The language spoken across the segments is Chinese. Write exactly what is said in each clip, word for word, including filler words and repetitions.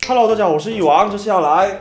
Hello， 大家好，我是一王，这次要来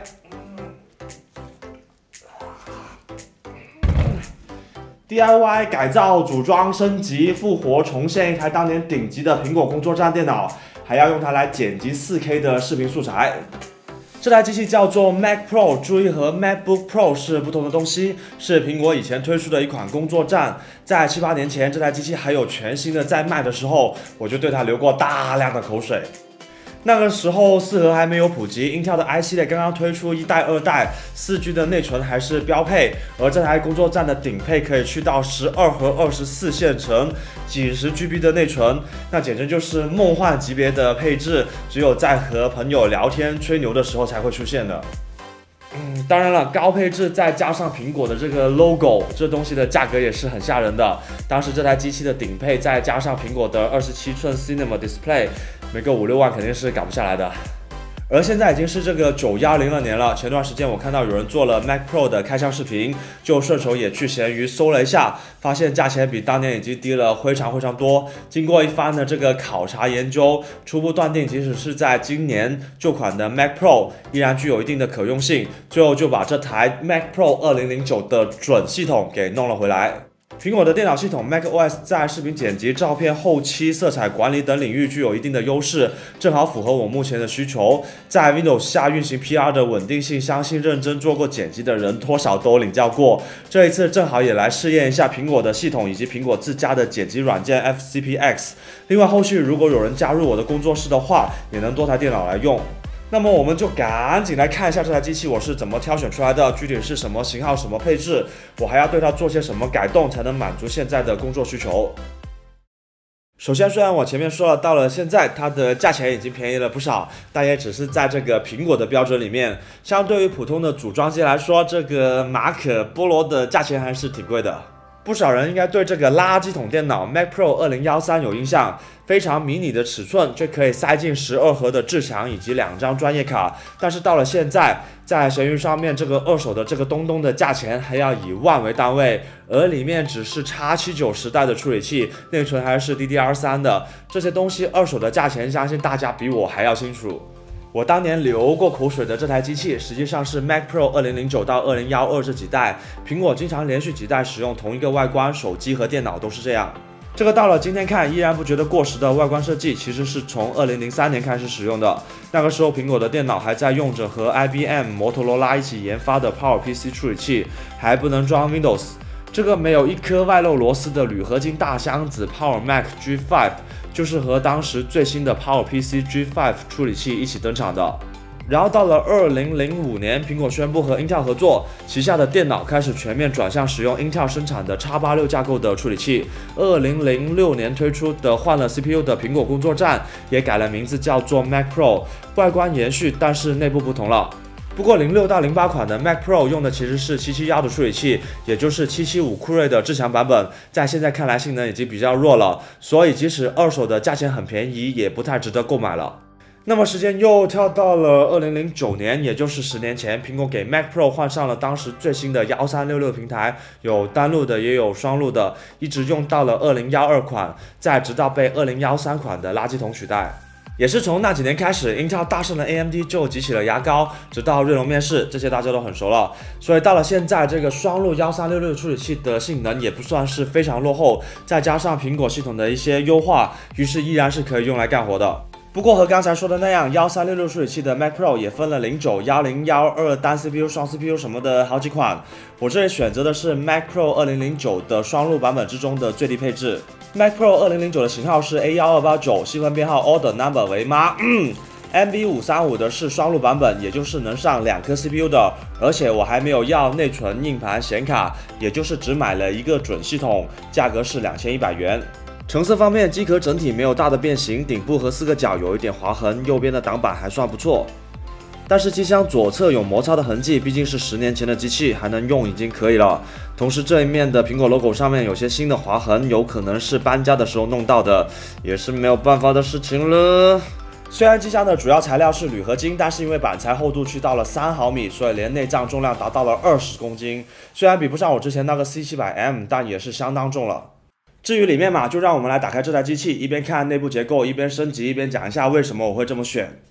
D I Y 改造、组装、升级、复活、重现一台当年顶级的苹果工作站电脑，还要用它来剪辑 四K 的视频素材。这台机器叫做 Mac Pro， 注意和 MacBook Pro 是不同的东西，是苹果以前推出的一款工作站。在七八年前，这台机器还有全新的在卖的时候，我就对它流过大量的口水。 那个时候四核还没有普及 ，Intel 的 i 系列刚刚推出一代、二代， 四 G 的内存还是标配，而这台工作站的顶配可以去到十二核二十四线程，几十 G B 的内存，那简直就是梦幻级别的配置，只有在和朋友聊天吹牛的时候才会出现的。 嗯，当然了，高配置再加上苹果的这个 logo， 这东西的价格也是很吓人的。当时这台机器的顶配再加上苹果的二十七寸 Cinema Display， 没个五六万肯定是赶不下来的。 而现在已经是这个九一零二年了。前段时间我看到有人做了 Mac Pro 的开箱视频，就顺手也去闲鱼搜了一下，发现价钱比当年已经低了非常非常多。经过一番的这个考察研究，初步断定，即使是在今年旧款的 Mac Pro 依然具有一定的可用性。最后就把这台 Mac Pro 二零零九的准系统给弄了回来。 苹果的电脑系统 macOS 在视频剪辑、照片后期、色彩管理等领域具有一定的优势，正好符合我目前的需求。在 Windows 下运行 P R 的稳定性，相信认真做过剪辑的人多少都领教过。这一次正好也来试验一下苹果的系统以及苹果自家的剪辑软件 F C P X。另外，后续如果有人加入我的工作室的话，也能多台电脑来用。 那么我们就赶紧来看一下这台机器我是怎么挑选出来的，具体是什么型号、什么配置，我还要对它做些什么改动，才能满足现在的工作需求。首先，虽然我前面说了，到了现在它的价钱已经便宜了不少，但也只是在这个苹果的标准里面，相对于普通的组装机来说，这个马可波罗的价钱还是挺贵的。 不少人应该对这个垃圾桶电脑 Mac Pro 二零一三有印象，非常迷你的尺寸，却可以塞进十二核的至强以及两张专业卡。但是到了现在，在闲鱼上面，这个二手的这个东东的价钱还要以万为单位，而里面只是 X 七九时代的处理器，内存还是 D D R 三的，这些东西二手的价钱，相信大家比我还要清楚。 我当年流过口水的这台机器，实际上是 Mac Pro 二零零九到二零一二这几代，苹果经常连续几代使用同一个外观，手机和电脑都是这样。这个到了今天看依然不觉得过时的外观设计，其实是从二零零三年开始使用的。那个时候苹果的电脑还在用着和 I B M、摩托罗拉一起研发的 PowerPC 处理器，还不能装 Windows。 这个没有一颗外露螺丝的铝合金大箱子 Power Mac G 五 就是和当时最新的 PowerPC G 五 处理器一起登场的。然后到了二零零五年，苹果宣布和 Intel 合作，旗下的电脑开始全面转向使用 Intel 生产的 X 八六架构的处理器。二零零六年推出的换了 C P U 的苹果工作站也改了名字，叫做 Mac Pro， 外观延续，但是内部不同了。 不过零六到零八款的 Mac Pro 用的其实是七七一的处理器，也就是七七五酷睿的至强版本，在现在看来性能已经比较弱了，所以即使二手的价钱很便宜，也不太值得购买了。那么时间又跳到了二零零九年，也就是十年前，苹果给 Mac Pro 换上了当时最新的一三六六平台，有单路的也有双路的，一直用到了二零一二款，再直到被二零一三款的垃圾桶取代。 也是从那几年开始 ，Intel 大胜了 A M D 就挤起了牙膏，直到锐龙面世，这些大家都很熟了。所以到了现在，这个双路一三六六处理器的性能也不算是非常落后，再加上苹果系统的一些优化，于是依然是可以用来干活的。不过和刚才说的那样，一三六六处理器的 Mac Pro 也分了零九、一零、一二单 C P U、双 C P U 什么的好几款。我这里选择的是 Mac Pro 二零零九的双路版本之中的最低配置。 Mac Pro 二零零九的型号是 A一二八九， 细分编号 Order Number 为妈。嗯 M B 五三五的是双路版本，也就是能上两颗 C P U 的，而且我还没有要内存、硬盘、显卡，也就是只买了一个准系统，价格是两千一百元。 成色方面，机壳整体没有大的变形，顶部和四个角有一点划痕，右边的挡板还算不错。但是机箱左侧有摩擦的痕迹，毕竟是十年前的机器，还能用已经可以了。同时这一面的苹果 logo 上面有些新的划痕，有可能是搬家的时候弄到的，也是没有办法的事情了。 虽然机箱的主要材料是铝合金，但是因为板材厚度去到了三毫米，所以连内脏重量达到了二十公斤。虽然比不上我之前那个 C 七百 M， 但也是相当重了。至于里面嘛，就让我们来打开这台机器，一边看内部结构，一边升级，一边讲一下为什么我会这么选。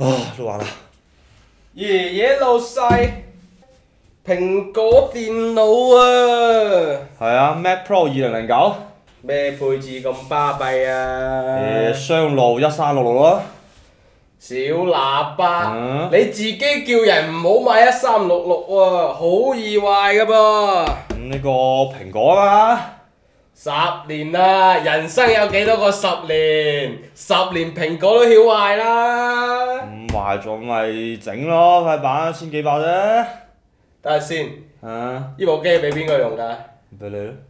啊，录完了。 爺爺老細，蘋果電腦啊！ 係啊 ，Mac Pro 二零零九。 咩配置咁巴閉啊？ 誒，雙路一三六六咯。 小喇叭， 嗯、 你自己叫人唔好買一三六六喎，好易壞噶噃。 咁呢個蘋果啊嘛。 十年啦，人生有幾多個十年？十年蘋果都曉壞啦。 咁壞咗咪整咯，塊板千幾百啫。 等下先。 啊。 呢部機係俾邊個用㗎？ 俾你咯。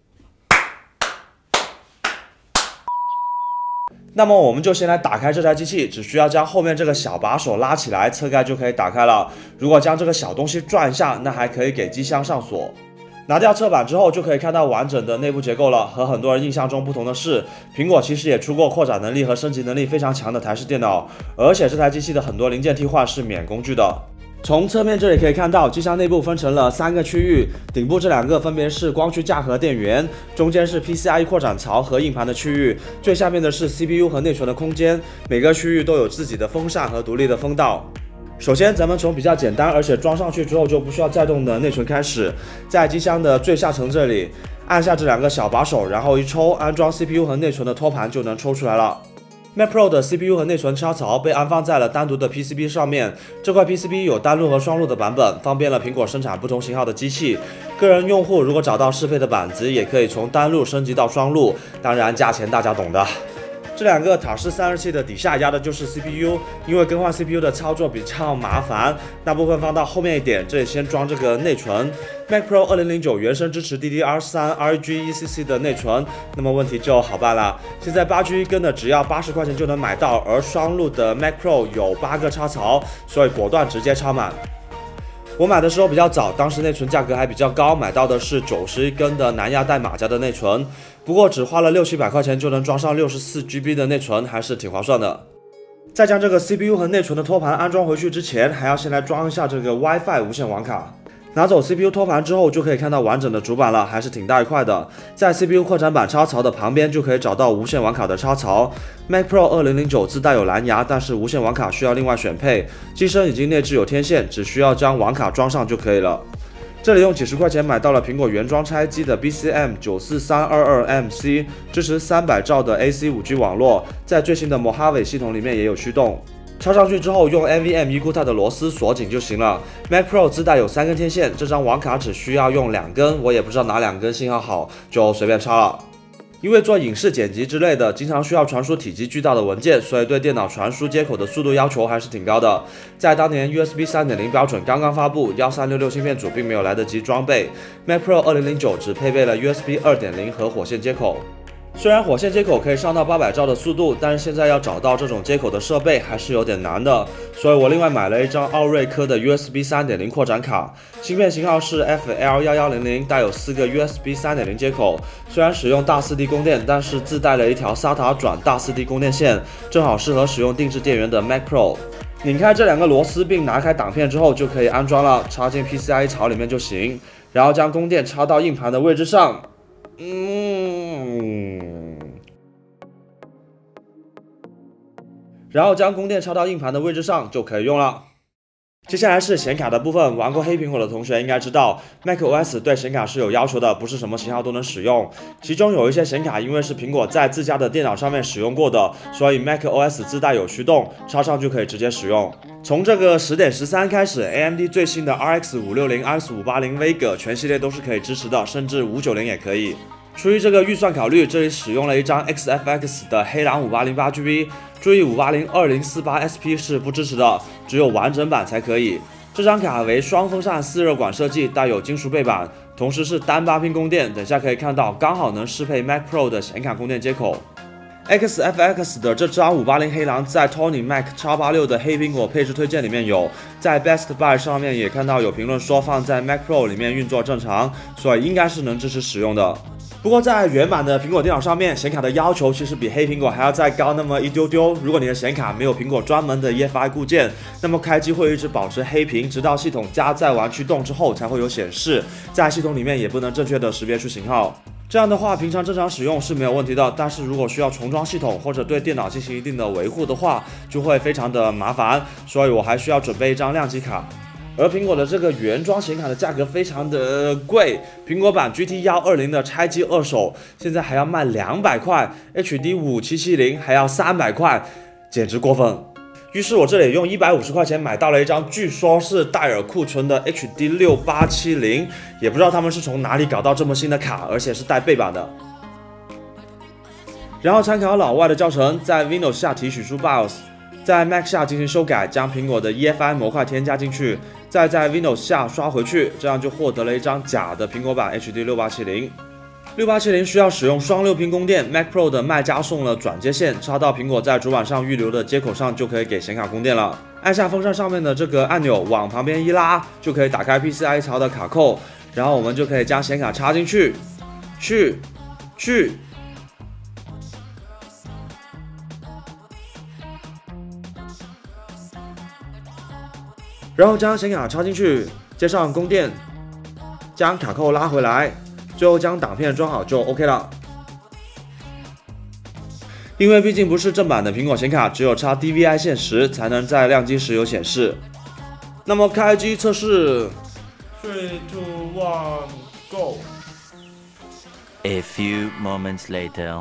那麼我們就先來打開這台機器，只需要將後面這個小把手拉起來，側蓋就可以打開了。如果將這個小東西轉一下，那還可以給機箱上鎖。拿掉側板之後，就可以看到完整的內部結構了。和很多人印象中不同的是，蘋果其實也出過擴展能力和升級能力非常強的台式電腦，而且這台機器的很多零件替換是免工具的。從側面這裡可以看到，機箱內部分成了三個區域，頂部這兩個分別是光驅架和電源，中間是 P C I E 擴展槽和硬盤的區域，最下面的是 C P U 和內存的空間，每個區域都有自己的風扇和獨立的風道。首先，咱們從比較簡單而且裝上去之後就不需要再動的內存開始，在機箱的最下層這裡，按下這兩個小把手，然後一抽，安裝 C P U 和內存的托盤就能抽出來了。Mac Pro 的 C P U 和內存插槽被安放在了單獨的 P C B 上面，這塊 P C B 有單路和雙路的版本，方便了蘋果生產不同型號的機器。個人用戶如果找到適配的板子，也可以從單路升級到雙路，當然價錢大家懂的。這兩個塔式散熱器的底下壓的就是 C P U， 因為更換 C P U 的操作比較麻煩，那部分放到後面一點，這裡先裝這個內存。Mac Pro 二零零九原生支持 D D R 三 R G E C C 的內存，那麼問題就好辦了。現在八 G 一根的只要八十塊錢就能買到，而雙路的 Mac Pro 有八個插槽，所以果斷直接插滿。我買的時候比較早，當時內存價格還比較高，買到的是九十一根的南亞帶馬甲的內存，不過只花了六七百塊錢就能裝上六十四 G B 的內存，還是挺划算的。在將這個 C P U 和內存的托盤安裝回去之前，還要先來裝一下這個 WiFi 無線網卡。拿走 C P U 托盤之後，就可以看到完整的主板了，還是挺大一塊的。在 C P U 擴展板插槽的旁邊就可以找到無線網卡的插槽。Mac Pro 二零零九自帶有藍牙，但是無線網卡需要另外選配。機身已經內置有天線，只需要將網卡裝上就可以了。這裡用幾十塊錢買到了蘋果原裝拆機的 B C M 九四三二二 M C， 支持三百兆的 A C 五 G 網絡，在最新的 Mojave 系統裡面也有驅動。插上去之後，用 N V M E 固態的螺絲鎖緊就行了。Mac Pro 自帶有三根天線，這張網卡只需要用兩根，我也不知道哪兩根信號好，就隨便插了。因為做影視剪輯之類的，經常需要傳輸體積巨大的文件，所以對電腦傳輸接口的速度要求還是挺高的。在當年 U S B 三點零 標準剛剛發布，一三六六芯片組並沒有來得及裝備 ，Mac Pro 二零零九只配備了 U S B 二點零和火線接口。雖然火線接口可以上到八百兆的速度，但是現在要找到這種接口的設備還是有點難的，所以我另外買了一張奧瑞科的 U S B 三點零擴展卡，芯片型號是 F L一一零零，帶有四個 U S B 三點零接口，雖然使用大 四 D 供電，但是自帶了一條 SATA 轉大 四 D 供電線，正好適合使用定制電源的 Mac Pro。擰開這兩個螺絲並拿開擋片之後就可以安裝了，插進 P C I E 槽裡面就行，然後將供電插到硬盤的位置上。嗯，然後將供電插到硬盤的位置上就可以用了。接下來是顯卡的部分，玩過黑蘋果的同學應該知道 macOS 對顯卡是有要求的，不是什麼型號都能使用。其中有一些顯卡因為是蘋果在自家的電腦上面使用過的，所以 macOS 自帶有驅動，插上就可以直接使用。從這個十點十三開始 ，A M D 最新的 R X 五六零、R X 五八零 Vega 全系列都是可以支持的，甚至五九零也可以。出於這個預算考慮，這裡使用了一張 X F X 的黑狼五八零八 G B， 注意五八零二零四八 S P 是不支持的，只有完整版才可以。這張卡為雙風扇四熱管設計，帶有金屬背板，同時是單八拼供電，等下可以看到剛好能適配 Mac Pro 的顯卡供電接口。X F X 的這張五八零黑狼在 Tony Mac X 八六的黑蘋果配置推薦裡面有，在 Best Buy 上面也看到有評論說放在 Mac Pro 裡面運作正常，所以應該是能支持使用的。不過在原版的蘋果電腦上面，顯卡的要求其實比黑蘋果還要再高那麼一丟丟。如果你的顯卡沒有蘋果專門的 E F I 固件，那麼開機會一直保持黑屏，直到系統加載完驅動之後才會有顯示，在系統裡面也不能正確的識別出型號。 这样的话，平常正常使用是没有问题的，但是如果需要重装系统或者对电脑进行一定的维护的话，就会非常的麻烦，所以我还需要准备一张量级卡。而苹果的这个原装显卡的价格非常的贵，苹果版 G T 一二零的拆机二手现在还要卖两百块 ，H D 五七七零还要三百块，简直过分。于是我这里用一百五十块钱买到了一张，据说是戴尔库存的 H D 六八七零，也不知道他们是从哪里搞到这么新的卡，而且是带背板的。然后参考老外的教程，在 Windows 下提取出 BIOS， 在 Mac 下进行修改，将苹果的 E F I 模块添加进去，再在 Windows 下刷回去，这样就获得了一张假的苹果版 H D 六八七零。六八七零需要使用双六拼供电 ，Mac Pro 的卖家送了转接线，插到苹果在主板上预留的接口上就可以给显卡供电了。按下风扇上面的这个按钮，往旁边一拉，就可以打开 P C I 槽的卡扣，然后我们就可以将显卡插进去，去，去。然后将显卡插进去，接上供电，将卡扣拉回来。最后将挡片装好就 OK 了。因为毕竟不是正版的苹果显卡，只有插 D V I 线时才能在亮机时有显示。那么开机测试 ，three two one go。 A few moments later.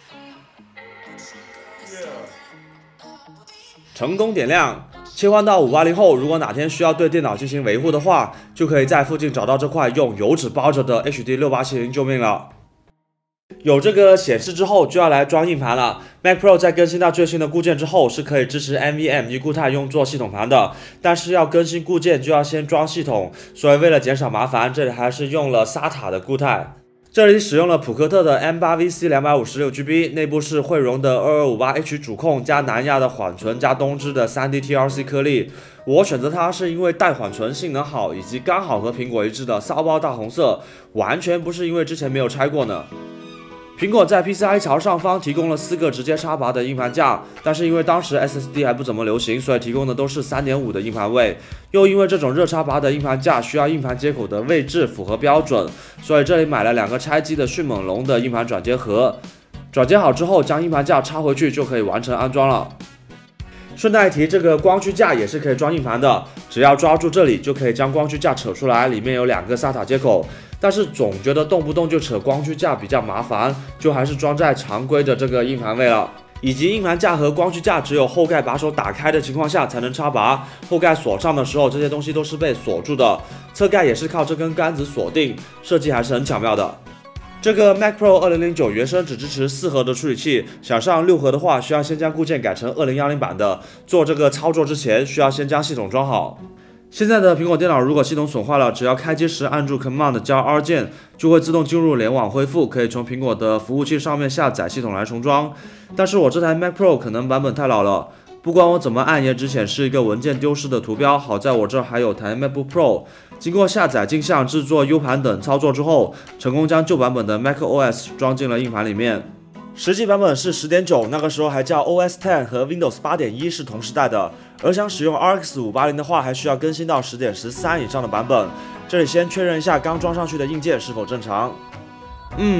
成功点亮。切换到五八零后，如果哪天需要对电脑进行维护的话，就可以在附近找到这块用油纸包着的 H D 六八七零救命了。有这个显示之后，就要来装硬盘了。Mac Pro 在更新到最新的固件之后，是可以支持 N V M E 固态用作系统盘的，但是要更新固件就要先装系统，所以为了减少麻烦，这里还是用了 S A T A 的固态。这里使用了普克特的 M 八 V C 两百五十六 G B， 内部是汇融的二二五八 H 主控加南亚的缓存加东芝的 三 D T L C 颗粒。我选择它是因为带缓存性能好，以及刚好和苹果一致的骚包大红色，完全不是因为之前没有拆过呢。苹果在 P C I 槽上方提供了四个直接插拔的硬盘架，但是因为当时 S S D 还不怎么流行，所以提供的都是 三点五 的硬盘位。又因为这种热插拔的硬盘架需要硬盘接口的位置符合标准，所以这里买了两个拆机的迅猛龙的硬盘转接盒。转接好之后，将硬盘架插回去就可以完成安装了。顺带一提，这个光驱架也是可以装硬盘的，只要抓住这里就可以将光驱架扯出来，里面有两个 S A T A 接口。但是总觉得动不动就扯光驱架比较麻烦，就还是装在常规的这个硬盘位了。以及硬盘架和光驱架只有后盖把手打开的情况下才能插拔，后盖锁上的时候这些东西都是被锁住的，侧盖也是靠这根杆子锁定，设计还是很巧妙的。这个 Mac Pro 二零零九原生只支持四核的处理器，想上六核的话，需要先将固件改成二零一零版的。做这个操作之前，需要先将系统装好。现在的苹果电脑如果系统损坏了，只要开机时按住 Command 加 R 键，就会自动进入联网恢复，可以从苹果的服务器上面下载系统来重装。但是我这台 Mac Pro 可能版本太老了，不管我怎么按也只显示一个文件丢失的图标。好在我这还有台 MacBook Pro， 经过下载、镜像、制作 U 盘等操作之后，成功将旧版本的 macOS 装进了硬盘里面。实际版本是 十点九， 那个时候还叫 O S 十和 Windows 八点一 是同时代的，而想使用 R X 五八零 的话，还需要更新到 十点十三 以上的版本。这里先确认一下刚装上去的硬件是否正常。嗯 ，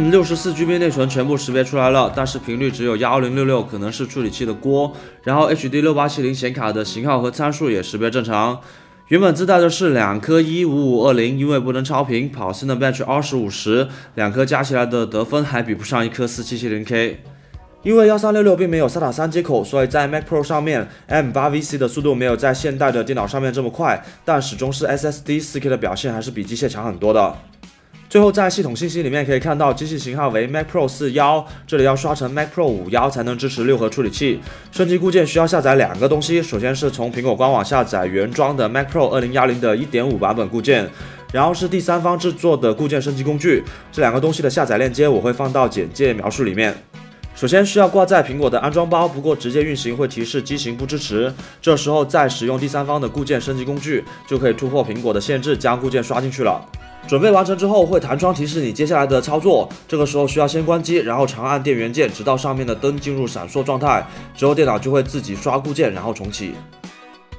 六十四 G B 内存全部识别出来了，但是频率只有一零六六，可能是处理器的锅。然后 H D 六八七零 显卡的型号和参数也识别正常。原本自带的是两颗一五五二零，因为不能超频，跑 Cinebench R 十五十，两颗加起来的得分还比不上一颗四七七零 K。因为一三六六并没有 S A T A 三接口，所以在 Mac Pro 上面 M 八 V C 的速度没有在现代的电脑上面这么快，但始终是 S S D 四 K 的表现还是比机械强很多的。最后在系统信息里面可以看到机器型号为 Mac Pro 四十一，这里要刷成 Mac Pro 五十一才能支持六核处理器。升级固件需要下载两个东西，首先是从苹果官网下载原装的 Mac Pro 二零一零的 一点五 版本固件，然后是第三方制作的固件升级工具。这两个东西的下载链接我会放到简介描述里面。首先需要挂在苹果的安装包，不过直接运行会提示机型不支持，这时候再使用第三方的固件升级工具，就可以突破苹果的限制，将固件刷进去了。准备完成之后会弹窗提示你接下来的操作，这个时候需要先关机，然后长按电源键，直到上面的灯进入闪烁状态，之后电脑就会自己刷固件，然后重启。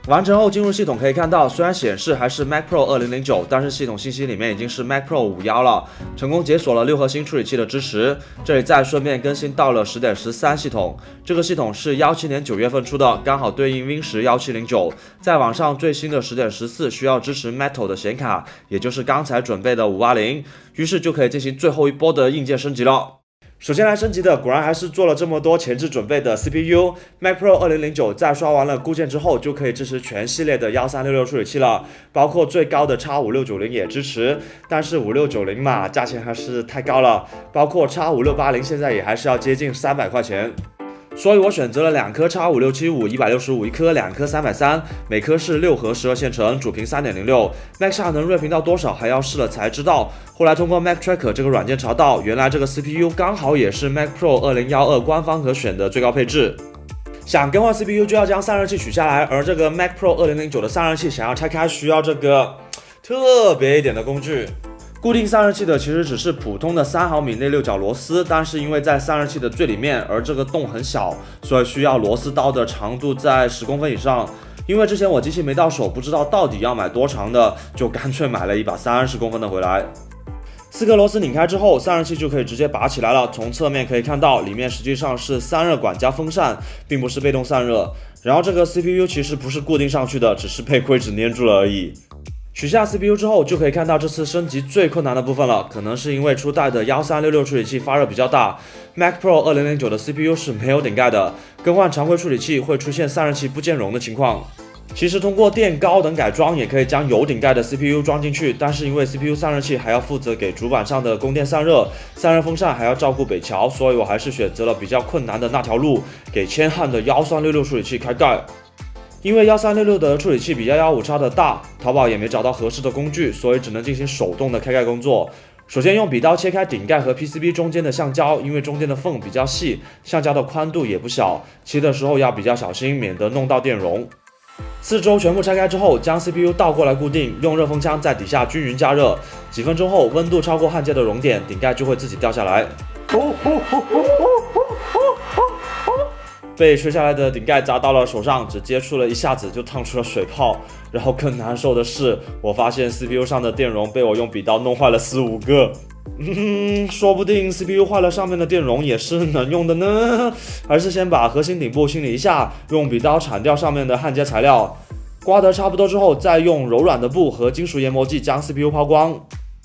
完成后进入系统可以看到，虽然显示还是 Mac Pro 二零零九，但是系统信息里面已经是 Mac Pro 五十一了，成功解锁了六核心处理器的支持。这里再顺便更新到了 十点十三 系统，这个系统是一七年九月份出的，刚好对应 Win 十一七零九。在网上最新的 十点十四 需要支持 Metal 的显卡，也就是刚才准备的五八零，于是就可以进行最后一波的硬件升级了。首先来升级的，果然还是做了这么多前置准备的 C P U。Mac Pro 二零零九在刷完了固件之后，就可以支持全系列的一三六六处理器了，包括最高的 X 五六九零也支持，但是五六九零嘛，价钱还是太高了，包括 X 五六八零现在也还是要接近三百块钱。所以我选择了两颗 X 五六七五一百六十五一颗，两颗三百三，每颗是六核十二线程，主频 三点零六。Mac 下能锐频到多少还要试了才知道。后来通过 Mac Tracker 这个软件查到，原来这个 C P U 刚好也是 Mac Pro 二零一二官方可选的最高配置。想更换 C P U 就要将散热器取下来，而这个 Mac Pro 二零零九的散热器想要拆开，需要这个特别一点的工具。固定散热器的其实只是普通的三毫米内六角螺丝，但是因为在散热器的最里面，而这个洞很小，所以需要螺丝刀的长度在十公分以上。因为之前我机器没到手，不知道到底要买多长的，就干脆买了一把三十公分的回来。四颗螺丝拧开之后，散热器就可以直接拔起来了。从侧面可以看到，里面实际上是散热管加风扇，并不是被动散热。然后这个 C P U 其实不是固定上去的，只是被硅脂粘住了而已。取下 C P U 之后，就可以看到这次升级最困难的部分了。可能是因为初代的一三六六处理器发热比较大 ，Mac Pro 二零零九的 C P U 是没有顶盖的，更换常规处理器会出现散热器不兼容的情况。其实通过垫高等改装也可以将有顶盖的 C P U 装进去，但是因为 C P U 散热器还要负责给主板上的供电散热，散热风扇还要照顾北桥，所以我还是选择了比较困难的那条路，给千汉的一三六六处理器开盖。因为一三六六的处理器比一一五 X 的大，淘宝也没找到合适的工具，所以只能进行手动的开盖工作。首先用笔刀切开顶盖和 P C B 中间的橡胶，因为中间的缝比较细，橡胶的宽度也不小，切的时候要比较小心，免得弄到电容。四周全部拆开之后，将 C P U 倒过来固定，用热风枪在底下均匀加热。几分钟后，温度超过焊接的熔点，顶盖就会自己掉下来。被吹下来的顶盖砸到了手上，只接触了一下子就烫出了水泡。然后更难受的是，我发现 C P U 上的电容被我用笔刀弄坏了四五个。嗯，说不定 C P U 坏了，上面的电容也是能用的呢。还是先把核心顶部清理一下，用笔刀铲掉上面的焊接材料，刮得差不多之后，再用柔软的布和金属研磨剂将 C P U 抛光。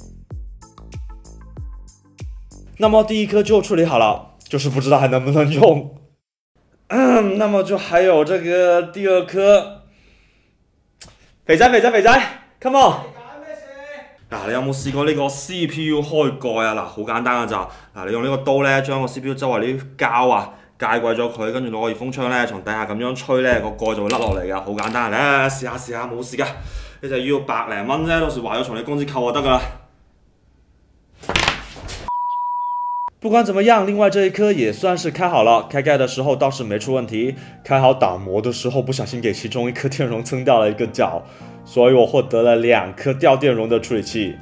那么第一颗就处理好了，就是不知道还能不能用。嗯，那么就还有这个第二颗，肥仔肥仔肥仔 ，come on！ 嗱、啊，你有冇試過呢個 C P U 開蓋啊？嗱，好簡單㗎咋，嗱，你用呢個刀咧，將個 C P U 周圍啲膠啊戒貴咗佢，跟住攞個熱風槍咧，從底下咁樣吹咧，個蓋就會甩落嚟㗎，好簡單。嚟嚟試下試下，冇事㗎，你就要百零蚊啫，到時壞咗從你工資扣就得㗎啦。不管怎么样，另外这一颗也算是开好了，开盖的时候倒是没出问题。开好打磨的时候，不小心给其中一颗电容蹭掉了一个角，所以我获得了两颗掉电容的处理器。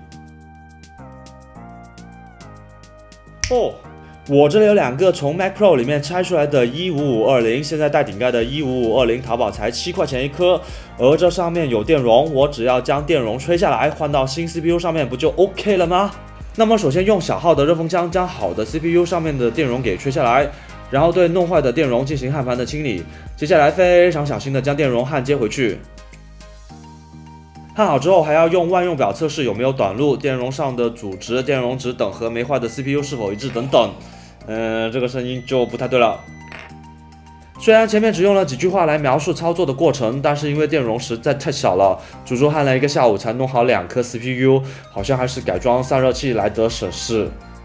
哦，我这里有两个从 Mac Pro 里面拆出来的一五五二零，现在带顶盖的一五五二零，淘宝才七块钱一颗。而这上面有电容，我只要将电容吹下来，换到新 C P U 上面，不就 OK 了吗？那么首先用小号的热风枪将好的 C P U 上面的电容给吹下来，然后对弄坏的电容进行焊盘的清理。接下来非常小心的将电容焊接回去。焊好之后还要用万用表测试有没有短路，电容上的阻值、电容值等和没坏的 C P U 是否一致等等。嗯、呃，这个声音就不太对了。虽然前面只用了几句话来描述操作的过程，但是因为电容实在太小了，足足焊了一个下午才弄好两颗 C P U， 好像还是改装散热器来得省事。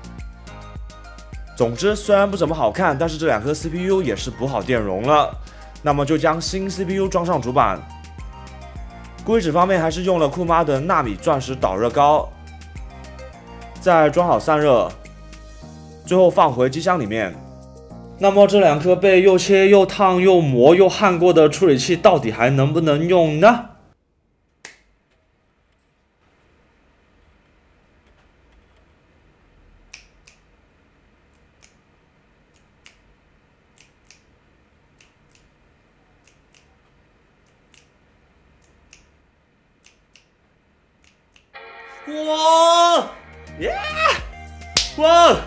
总之，虽然不怎么好看，但是这两颗 C P U 也是补好电容了。那么就将新 C P U 装上主板。硅脂方面还是用了酷妈的纳米钻石导热膏，再装好散热，最后放回机箱里面。那么这两颗被又切又烫又磨又焊过的处理器到底还能不能用呢？ 哇耶！哇！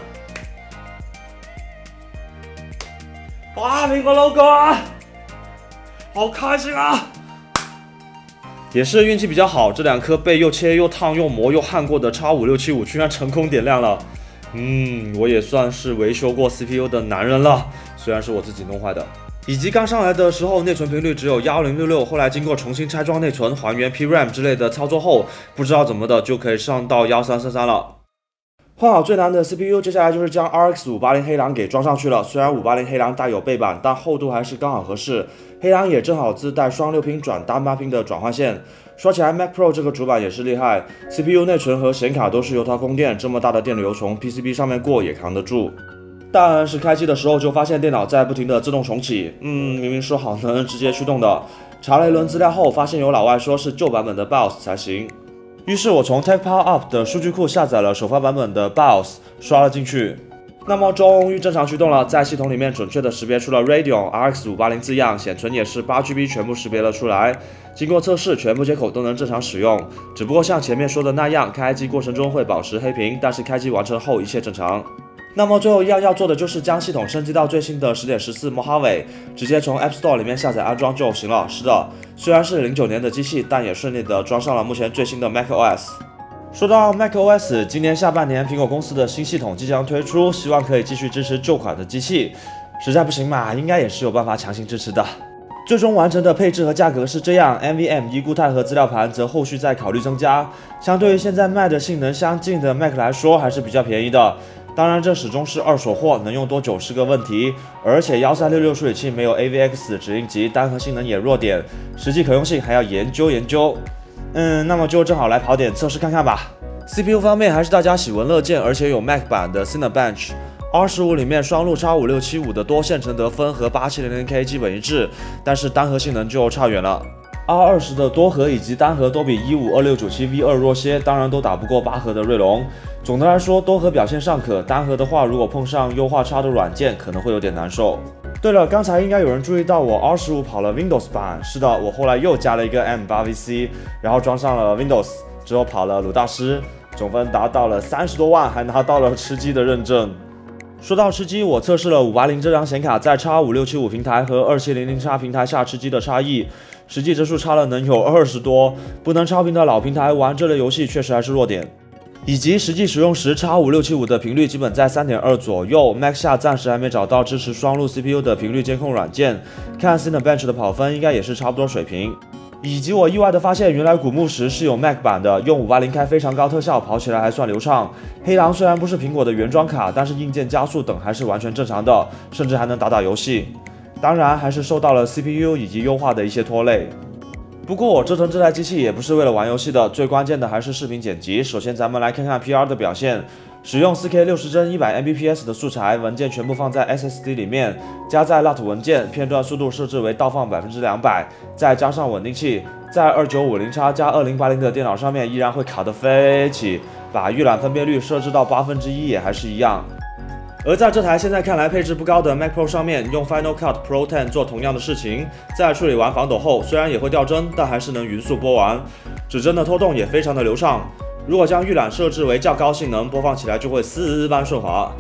哇，苹果 logo 啊，好开心啊！也是运气比较好，这两颗被又切又烫又磨又焊过的 X 五六七五居然成功点亮了。嗯，我也算是维修过 C P U 的男人了，虽然是我自己弄坏的。以及刚上来的时候内存频率只有一零六六，后来经过重新拆装内存、还原 P RAM 之类的操作后，不知道怎么的就可以上到一三三三了。换好最难的 C P U， 接下来就是将 R X 五八零 黑狼给装上去了。虽然五八零黑狼带有背板，但厚度还是刚好合适。黑狼也正好自带双六拼转单八拼的转换线。说起来 Mac Pro 这个主板也是厉害 ，C P U 内存和显卡都是由它供电，这么大的电流从 P C B 上面过也扛得住。但是开机的时候就发现电脑在不停的自动重启，嗯，明明说好能直接驱动的。查了一轮资料后，发现有老外说是旧版本的 BIOS 才行。于是我从 TechPowerUp 的数据库下载了首发版本的 BIOS， 刷了进去。那么终于正常驱动了，在系统里面准确的识别出了 Radeon R X 五八零字样，显存也是 八 G B 全部识别了出来。经过测试，全部接口都能正常使用，只不过像前面说的那样，开机过程中会保持黑屏，但是开机完成后一切正常。那么最后一样要做的就是将系统升级到最新的 十点十四 Mojave， 直接从 App Store 里面下载安装就行了。是的，虽然是零九年的机器，但也顺利的装上了目前最新的 macOS。说到 macOS， 今年下半年苹果公司的新系统即将推出，希望可以继续支持旧款的机器。实在不行嘛，应该也是有办法强行支持的。最终完成的配置和价格是这样 ，N V M E 固态和资料盘则后续再考虑增加。相对于现在卖的性能相近的 Mac 来说，还是比较便宜的。当然，这始终是二手货，能用多久是个问题。而且一三六六处理器没有 A V X 指令集，单核性能也弱点，实际可用性还要研究研究。嗯，那么就正好来跑点测试看看吧。C P U 方面还是大家喜闻乐见，而且有 Mac 版的 Cinebench。R 十五 里面双路 X 五六七五的多线程得分和 八七零零 K 基本一致，但是单核性能就差远了。R 二十 的多核以及单核都比一五二六九七 V 二弱些，当然都打不过八核的锐龙。总的来说，多核表现尚可，单核的话，如果碰上优化差的软件，可能会有点难受。对了，刚才应该有人注意到我 R 十五 跑了 Windows 版，是的，我后来又加了一个 M 八 V C， 然后装上了 Windows， 之后跑了鲁大师，总分达到了三十多万，还拿到了吃鸡的认证。说到吃鸡，我测试了五八零这张显卡在 X 五六七五平台和二七零零 X 平台下吃鸡的差异，实际帧数差了能有二十多，不能超频的老平台玩这类游戏确实还是弱点。以及实际使用时 X 五六七五的频率基本在 三点二 左右 ，Mac 下暂时还没找到支持双路 C P U 的频率监控软件，看 Cinebench 的跑分应该也是差不多水平。以及我意外的发现，原来古墓石是有 Mac 版的，用五八零开非常高特效，跑起来还算流畅。黑狼虽然不是苹果的原装卡，但是硬件加速等还是完全正常的，甚至还能打打游戏。当然还是受到了 C P U 以及优化的一些拖累。不过我折腾这台机器也不是为了玩游戏的，最关键的还是视频剪辑。首先咱们来看看 P R 的表现。使用 四K 六十帧 一百 M B P S 的素材，文件全部放在 S S D 里面，加载 L A T 文件，片段速度设置为倒放 百分之两百， 再加上稳定器，在二九五零 X 加二零八零的电脑上面依然会卡得飞起，把预览分辨率设置到八分之一也还是一样。而在这台现在看来配置不高的 Mac Pro 上面，用 Final Cut Pro 十做同样的事情，在处理完防抖后，虽然也会掉帧，但还是能匀速播完，指针的拖动也非常的流畅。如果将预览设置为较高性能，播放起来就会丝般顺滑。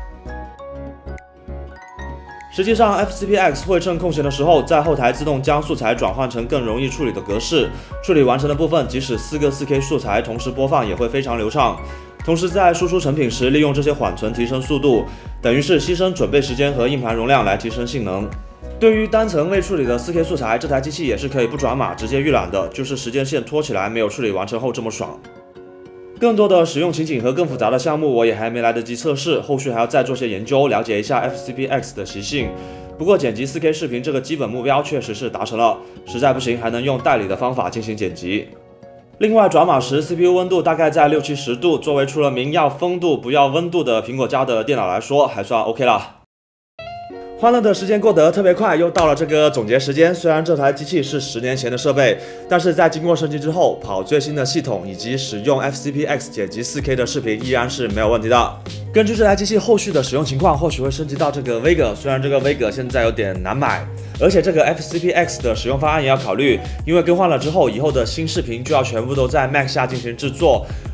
实际上 ，F C P X 会趁空闲的时候，在后台自动将素材转换成更容易处理的格式，处理完成的部分，即使四个 四K 素材同时播放也会非常流畅。同时在输出成品时，利用这些缓存提升速度，等于是牺牲准备时间和硬盘容量来提升性能。对于单层未处理的 四K 素材，这台机器也是可以不转码直接预览的，就是时间线拖起来没有处理完成后这么爽。更多的使用情景和更复杂的项目我也还没来得及测试，后续还要再做些研究，了解一下 F C P X 的习性。不过剪辑 四K 视频这个基本目标确实是达成了，实在不行还能用代理的方法进行剪辑。另外转码时 C P U 温度大概在六七十度，作为出了名要风度不要温度的苹果家的电脑来说，还算 OK 啦。欢乐的时间过得特别快，又到了这个总结时间。虽然这台机器是十年前的设备，但是在经过升级之后，跑最新的系统以及使用 F C P X 剪辑 四K 的视频依然是没有问题的。根据这台机器后续的使用情况，或许会升级到这个 Vega， 虽然这个 Vega 现在有点难买，而且这个 F C P X 的使用方案也要考虑，因为更换了之后，以后的新视频就要全部都在 Mac 下进行制作。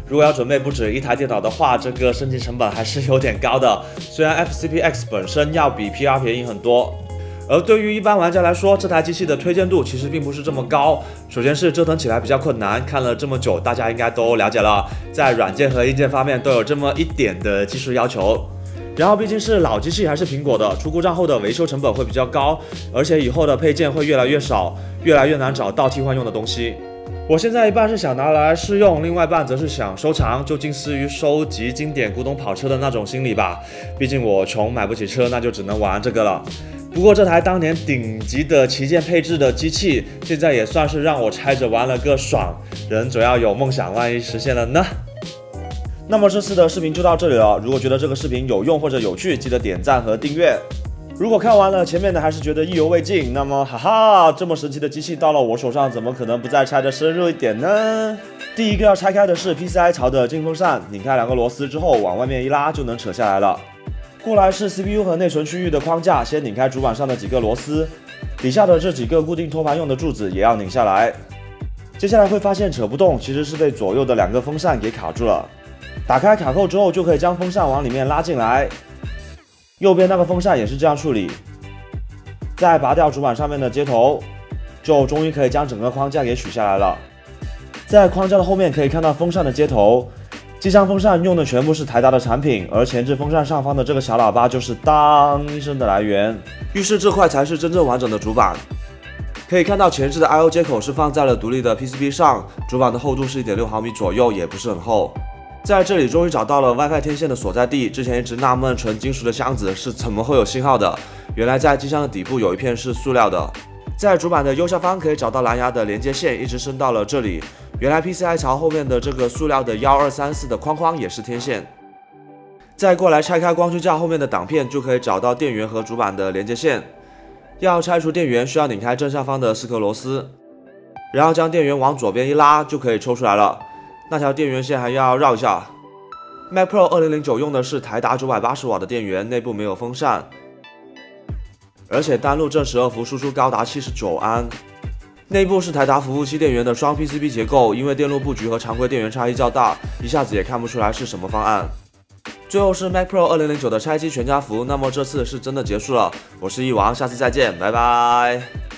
如果要准备不止一台电脑的话，这个升级成本还是有点高的。虽然 F C P X 本身要比 P R 便宜很多，而对于一般玩家来说，这台机器的推荐度其实并不是这么高。首先是折腾起来比较困难，看了这么久，大家应该都了解了，在软件和硬件方面都有这么一点的技术要求。然后毕竟是老机器，还是苹果的，出故障后的维修成本会比较高，而且以后的配件会越来越少，越来越难找到替换用的东西。我现在一半是想拿来试用，另外一半则是想收藏，就近似于收集经典古董跑车的那种心理吧。毕竟我穷买不起车，那就只能玩这个了。不过这台当年顶级的旗舰配置的机器，现在也算是让我拆着玩了个爽。人总要有梦想，万一实现了呢？那么这次的视频就到这里了。如果觉得这个视频有用或者有趣，记得点赞和订阅。如果看完了前面的还是觉得意犹未尽，那么哈哈，这么神奇的机器到了我手上，怎么可能不再拆得深入一点呢？第一个要拆开的是 P C I 槽的进风扇，拧开两个螺丝之后往外面一拉就能扯下来了。过来是 C P U 和内存区域的框架，先拧开主板上的几个螺丝，底下的这几个固定托盘用的柱子也要拧下来。接下来会发现扯不动，其实是被左右的两个风扇给卡住了。打开卡扣之后，就可以将风扇往里面拉进来。右边那个风扇也是这样处理。再拔掉主板上面的接头，就终于可以将整个框架给取下来了。在框架的后面可以看到风扇的接头，机箱风扇用的全部是台达的产品，而前置风扇上方的这个小喇叭就是当一声的来源。浴室这块才是真正完整的主板。可以看到前置的 I O 接口是放在了独立的 P C B 上，主板的厚度是 一点六毫米左右，也不是很厚。在这里终于找到了 WiFi 天线的所在地，之前一直纳闷纯金属的箱子是怎么会有信号的，原来在机箱的底部有一片是塑料的。在主板的右下方可以找到蓝牙的连接线，一直伸到了这里。原来 P C I 槽后面的这个塑料的一二三四的框框也是天线。再过来拆开光驱架后面的挡片，就可以找到电源和主板的连接线。要拆除电源，需要拧开正下方的四颗螺丝，然后将电源往左边一拉，就可以抽出来了。那条电源线还要绕一下。Mac Pro 二零零九用的是台达九百八十瓦的电源，内部没有风扇，而且单路正十二伏输出高达七十九安。内部是台达服务器电源的双 P C B 结构，因为电路布局和常规电源差异较大，一下子也看不出来是什么方案。最后是 Mac Pro 二零零九的拆机全家福，那么这次是真的结束了。我是一王，下次再见，拜拜。